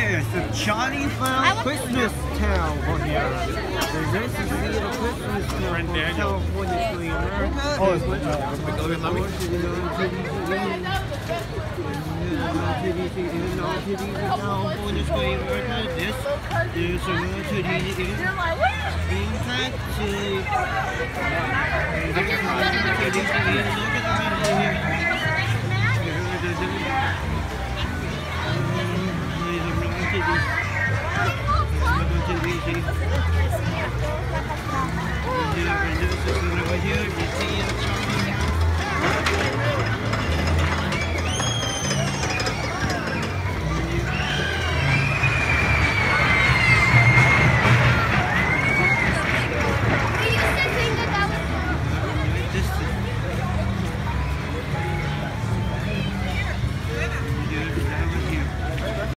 Yes, the Chinese Christmas town on here. This is the Christmas town on California Street, America. Oh, it's California Street, America. This is a